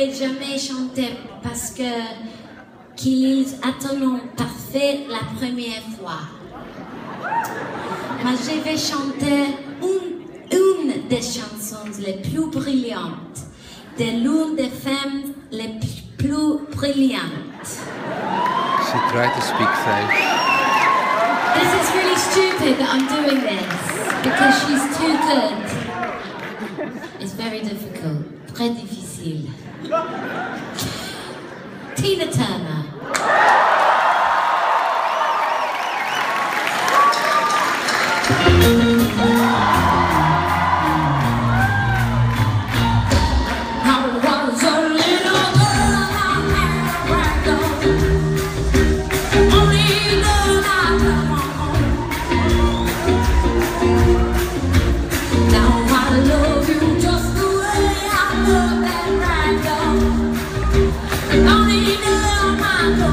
pouvais jamais chanter parce que qu'ils attendent parfait la première fois. Mais je vais chanter une des chansons les plus brillantes, de l'une des femmes les plus brillantes. She tried to speak French. This is really stupid that I'm doing this because she's too good. It's very difficult, très difficile. Tina Turner. Only you know my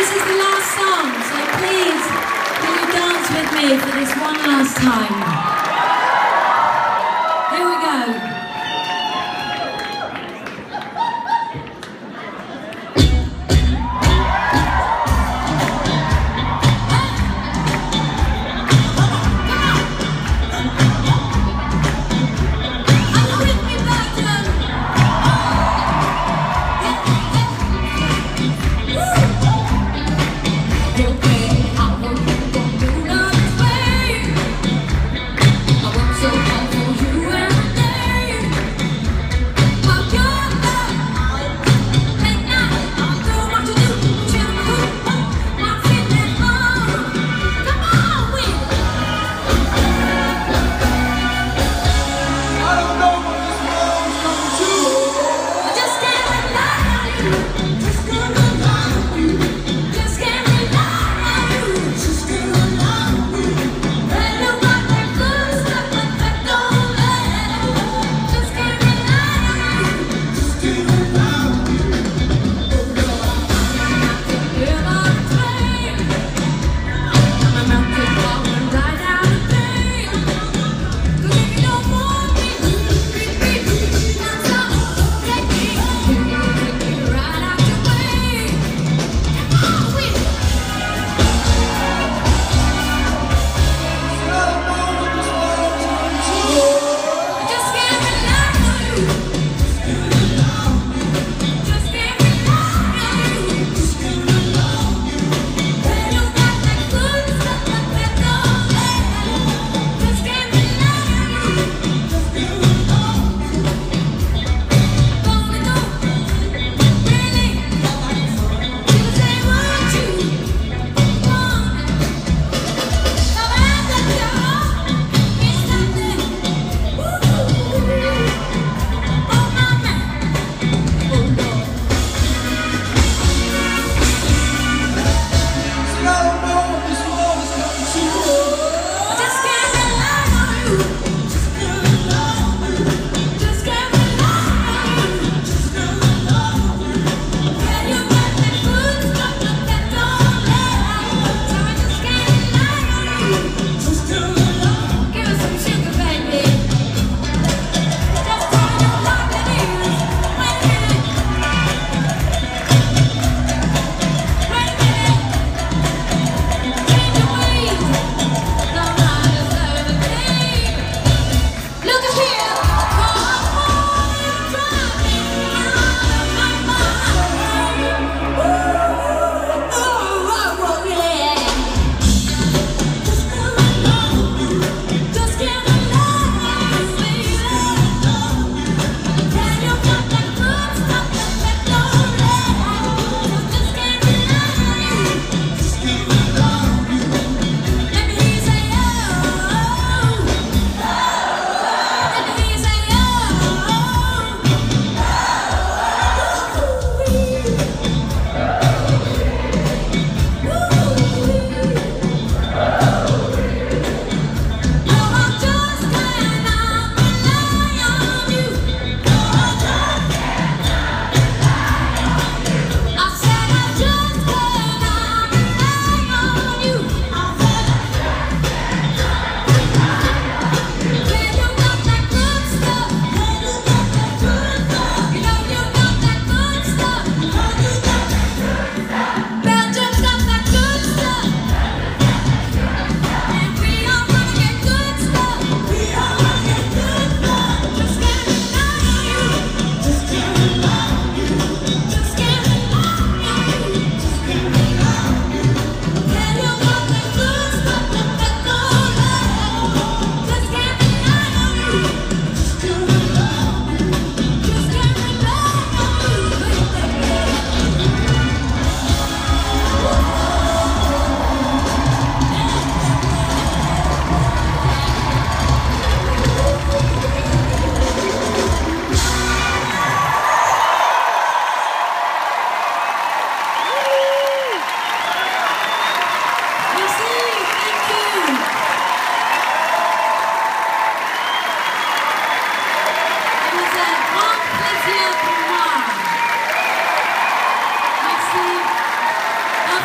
This is the last song, so please, will you dance with me for this one last time? Here we go.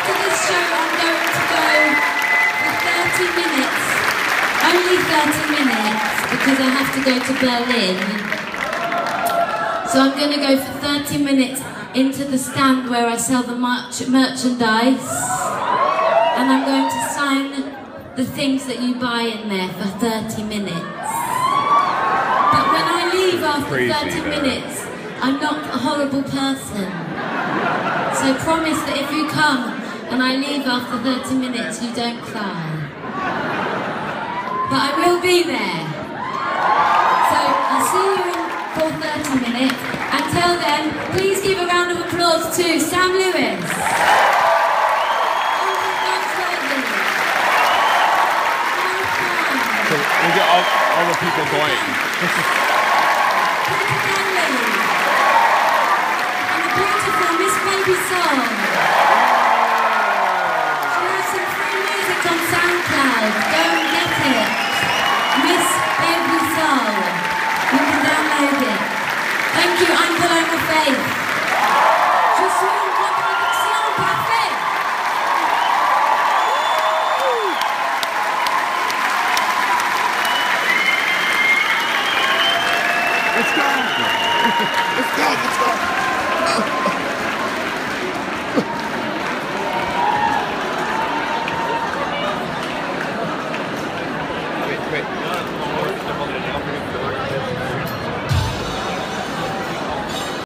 after this show, I'm going to go for 30 minutes. Only 30 minutes, because I have to go to Berlin. So I'm going to go for 30 minutes into the stand where I sell the merchandise. And I'm going to sign the things that you buy in there for 30 minutes. But when I leave after 30 minutes, I'm not a horrible person. So promise that if you come and I leave after 30 minutes, you don't cry. But I will be there. So I'll see you in for 30 minutes. Until then, please give a round of applause to Sam Lewis. So we get all the people going. And the beautiful Miss Baby Soul. She has some free music on SoundCloud. Go and get it. Miss Baby Soul. You can download it. Thank you, I'm Paloma Faith. Je suis une contradiction parfaite. Let's go! Let's go! Let's go!